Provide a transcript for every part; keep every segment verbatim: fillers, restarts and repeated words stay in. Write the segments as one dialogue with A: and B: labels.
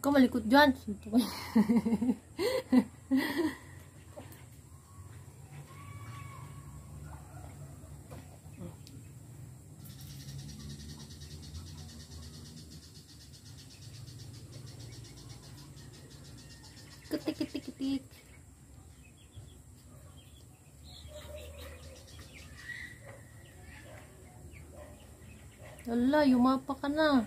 A: ka malikot dyan. Kitik, kitik, kitik. Wala, yumapa ka na.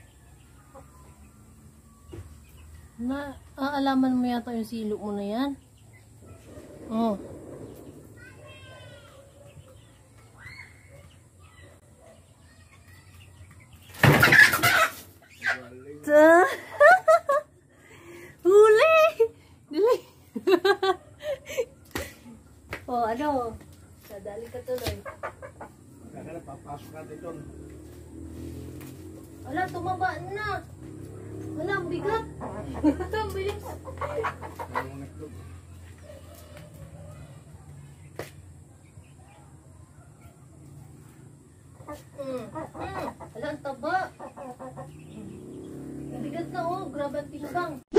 A: Na, aalaman mo yata yung silo mo na yan. Oh. Huli! Dili! Oh, ano? Sadali ka tuloy.
B: Kaya papasok natin doon.
A: Wala, tumaba na. Wala, ang bigat. Ang bilis. Mm. Mm. Wala, ang taba. Ang bigat na, oh. Grabe ang timbang.